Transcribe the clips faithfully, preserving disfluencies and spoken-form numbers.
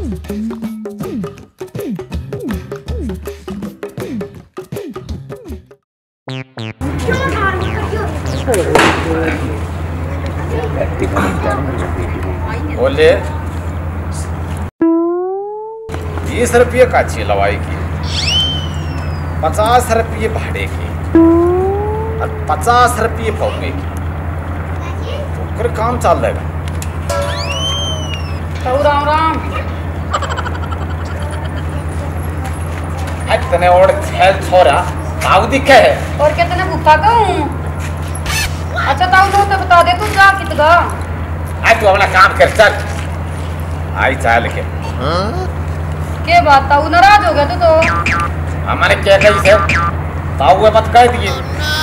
बोले बीस रुपये का अच्छी लवाई की, पचास रुपये भाड़े की और पचास रुपये पौने की, तो फिर काम चल रहेगा। तो राम राम इतने और छेल छोरा ताऊ दिखे है और कितने भूखा कहूँ। अच्छा ताऊ तो बता दे तू जा कितना आई, तू अपना काम कर चल। आई चाल के के बात ताऊ नाराज हो गया तू तो। हमारे क्या कही से ताऊ मत कह दिए।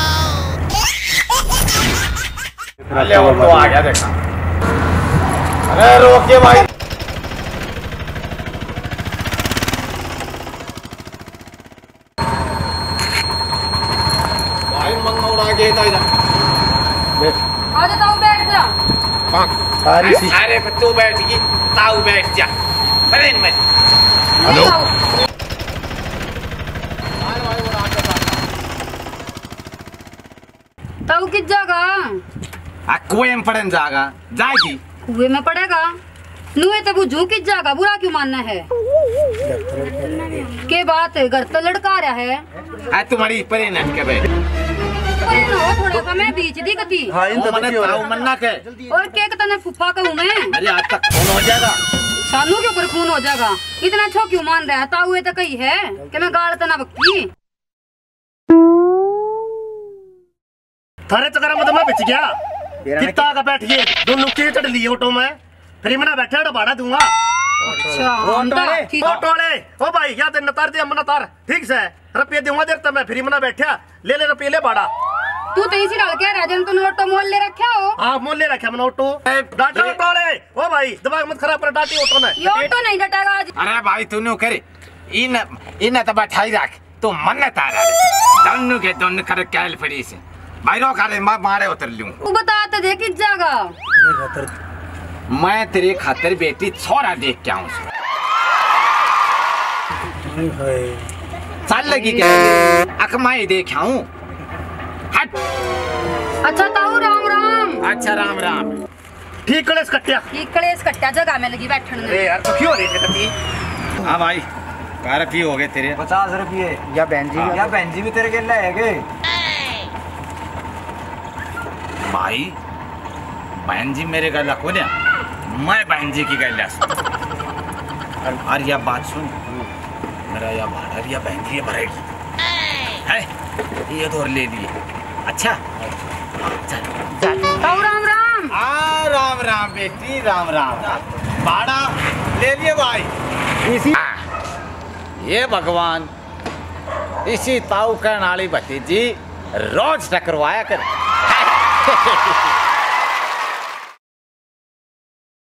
अरे वो तो आ गया देखा। अरे रोके भाई, भाई मंगा उड़ा के इधर आजा ताऊ बैठ जा। सारी सी अरे तू बैठ गई, ताऊ बैठ जा। अरे मत हेलो ताऊ किस जगह आ कुएं में पड़न जागा जाएगी। कुएं में पड़ेगा नुए तो बुझू किस जगह, बुरा क्यों मानना है। के बात घर तो लड़का रहा है। आ तुम्हारी परे नट के बे हो थोड़ा सा मैं बीच दी कती। हां इन तो ताऊ मन्ना के और के तने फुफा कहूं मैं। अरे आज तक खून हो जाएगा, सानू के ऊपर खून हो जाएगा। इतना छो क्यों मान रहा है। ताऊ ये तो कही है कि मैं गाल तना बक्की थारे चक्कर में तो मैं बिच गया। कितना का बैठ गए दोनों के चढ़ लिए ऑटो में, फिर मैं बैठा तो भाड़ा दूंगा। अच्छा ऑटो वाले ओ भाई क्या दिन तार दे मन तार ठीक से रुपये दूंगा देर तक मैं फ्री में बैठा ले ले रुपये ले भाड़ा। तू तो इसी डाल के राजन तूने ऑटो मोल ले रखा हो। हां मोल ले रखा मैंने ऑटो। डाटा ऑटो वाले ओ भाई दिमाग मत खराब कर, डाटी ऑटो ने ये ऑटो नहीं डटेगा आज। अरे भाई तूने करे इन इन तो बैठाई रख, तू मन तारा दोनों के दोनों कर कैल पड़ी से भाई रो करे मारे उतर लूं। तू बता तो दे किस जगह। मैं तेरे खातिर बेटी छोरा देख के आऊं। चल लगी क्या अकमाई देख आऊं। हट। अच्छा ताऊ राम राम। अच्छा राम राम। ठीक कलेस कट्टिया ठीक कलेस कट्टिया जगह में लगी बैठने। अरे यार तो क्यों रही थे। हाँ भाई कार रुपये हो गए तेरे पचास रुपये या बहन जी या बहन जी भी तेरे के लाएगे। भाई बहन जी मेरे गला को ना, मैं बहन जी की गला और यह बात सुन, मेरा यह भाड़ा यह बहन जी भरेगी है, ये तो ले लिए। अच्छा चल चल ताऊ राम राम। आ राम राम बेटी राम राम। भाड़ा ले लिए भाई इसी। ये भगवान इसी ताऊ का नाली भतीजी रोज टकरवाया कर।